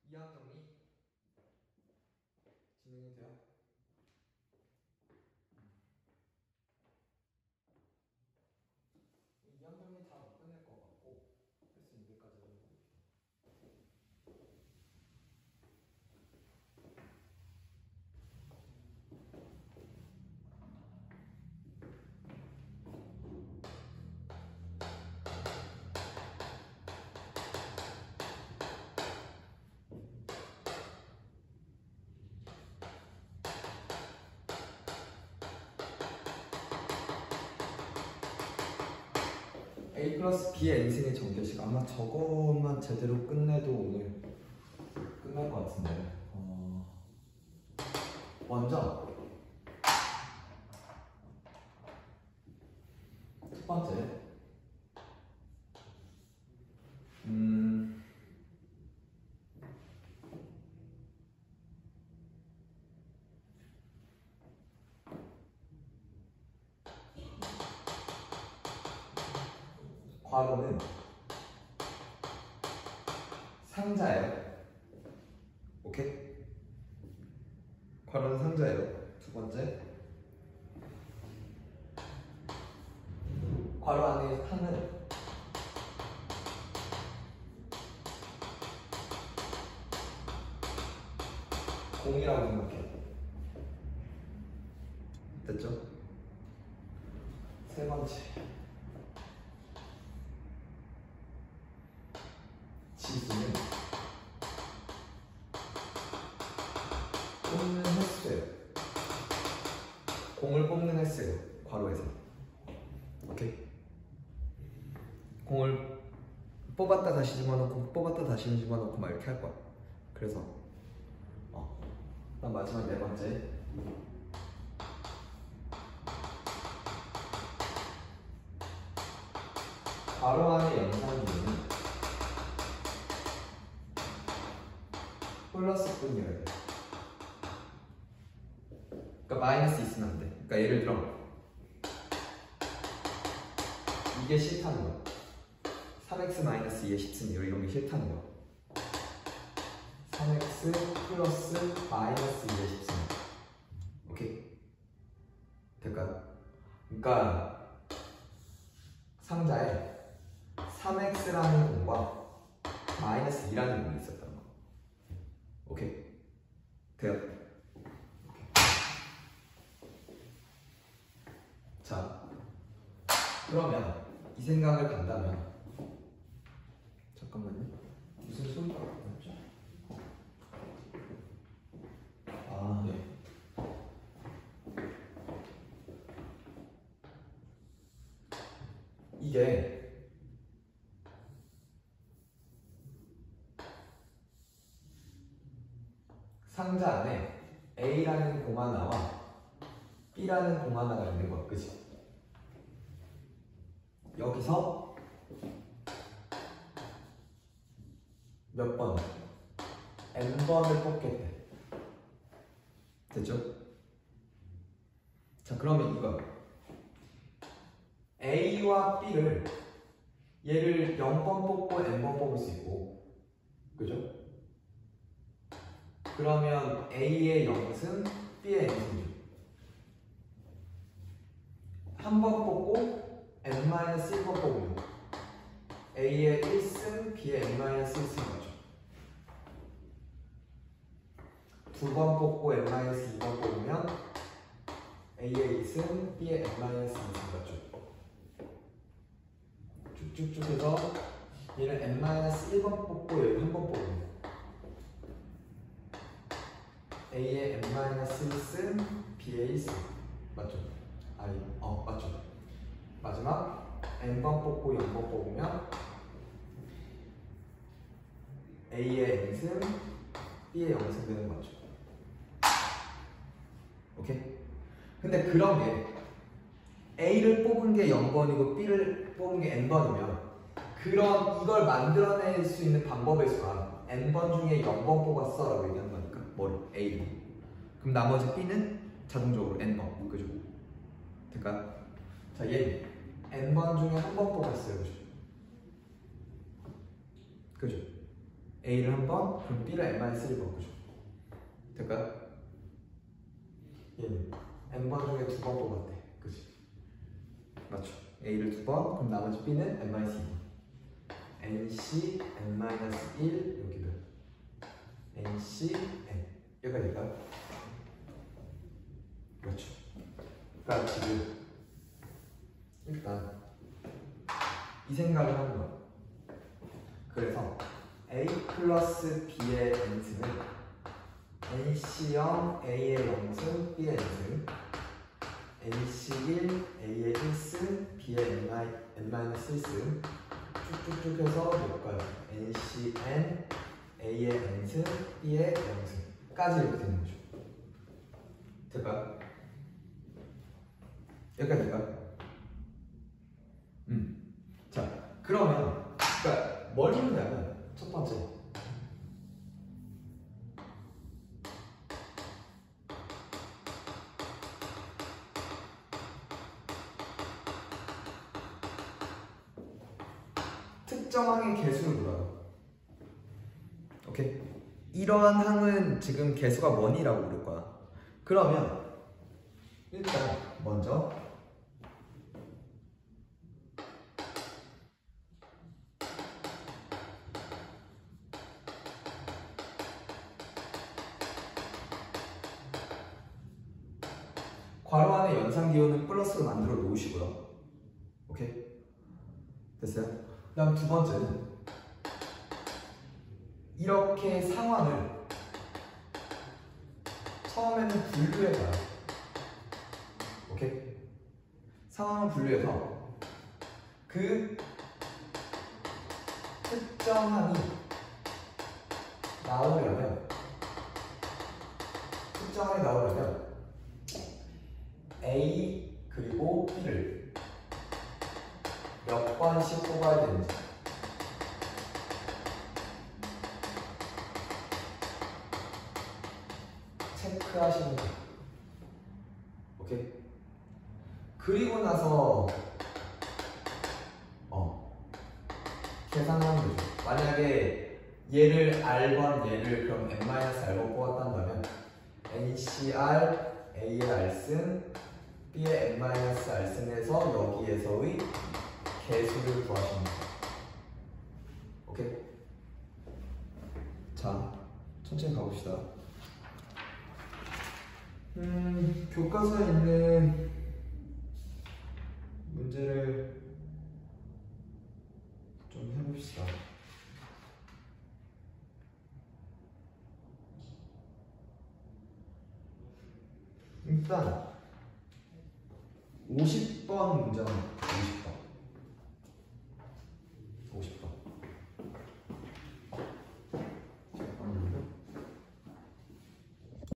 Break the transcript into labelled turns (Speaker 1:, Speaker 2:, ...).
Speaker 1: 이항 정리 진행이 돼요? 이항 정리 다 못 끝낼 것 같고 헬스 200까지 하는 거. A 플러스 B의 n승의 정제식 아마 저것만 제대로 끝내도 오늘 끝날 것 같은데 먼저 첫 번째 괄호는 상자예요. 오케이? 괄호는 상자예요. 두 번째 괄호 안에 칸은 공이라고 생각해. 됐죠? 세 번째 지수는 뽑는 횟수예요. 공을 뽑는 횟수예요. 괄호에서. 오케이? 공을 뽑았다 다시 집어넣고 뽑았다 다시 집어넣고 막 이렇게 할 거야. 그래서 그다음 마지막 네 번째 괄호 안의 영상비는 플러스 뿐이에요. 그러니까 마이너스 있으면 안 돼. 그러니까 예를 들어 이게 싫다는 거야. 3x 마이너스 2의 10승 이런 게 싫다는 거야. 3x 플러스 마이너스 2의 10승. 오케이? 될까요? 그러니까 상자에 3x라는 공과 마이너스 2라는 공이 있었던 거. 오케이? 돼요? 오케이. 자, 그러면 이 생각을 간다면 잠깐만요. 무슨 소리가 났죠? 아, 네. 이게 상자 안에 A라는 공 하나와 B라는 공 하나가 있는 거야, 그치? 여기서 몇 번? n번을 뽑게 돼. 됐죠? 자, 그러면 이거 A와 B를 얘를 0번 뽑고 n번 뽑을 수 있고, 그죠? 그러면 A의 0승, B의 n승 한 번 뽑고 n-1번 뽑으면 A의 1승, B의 n-1승 가죠. 두 번 뽑고 n-2번 뽑으면 A의 2승, B의 n-2승 가죠. 쭉쭉쭉 해서 얘는 n-1번 뽑고 얘를 한 번 뽑으면 A의 n-1승, B의 1승 맞죠? 맞죠? 마지막 n번 뽑고 0번 뽑으면 A의 n승, B의 0승 되는 거 맞죠? 오케이? 근데 그런 게 A를 뽑은 게 0번이고 B를 뽑은 게 n번이면 이걸 만들어낼 수 있는 방법의 수가 n번 중에 0번 뽑았어 라고 얘기하는 거니까 뭐를? A를. 그럼 나머지 B는 자동적으로 n번, 그죠? 될까요? 자, 얘 n번 중에 한 번 뽑았어요, 그죠? 그죠? A를 한 번, 그럼 B를 n-1을 바꾸죠. 될까요? 얘는 n번 중에 2번 뽑았대. 그치? 맞죠? A를 2번, 그럼 나머지 B는 n-2번. nc n-1 여기를 nc n 여기가 될까요? 그렇죠. 그러니까 지금 일단 이 생각을 하는 거야. 그래서 A 플러스 B의 n승은 NC0 A의 0승 B의 n승, NC1 A의 1승 B의 n-1승 쭉쭉쭉 해서 몇 가지 NCN A의 n승 B의 0승까지 이렇게 되는 거죠. 될까요? 여기까지 될까요? 자, 그러면 그러니까 뭘 묻냐면 첫 번째 특정 항의 개수를 물어요. 오케이? 이러한 항은 지금 개수가 뭐니라고 물을 거야. 그러면 일단 먼저 괄호 안에 연산 기호는 플러스로 만들어 놓으시고요. 오케이? 됐어요? 그 다음 두 번째는 이렇게 상황을 처음에는 분류해봐요. 오케이? 상황을 분류해서 그 특정함이 나오려면 A 그리고 B를 몇 번씩 뽑아야 되는지 체크하시는 거예요. 오케이? 그리고 나서 계산하면 되죠. 만약에 얘를 R번 얘를 그럼 n-R번 뽑았단다면 NCR A의 R승 B의 n-R승에서 여기에서의 개수를 구하시면 돼요. 오케이? 자, 천천히 가봅시다. 교과서에 있는 문제를 좀 해봅시다. 일단 50번 문제입니다.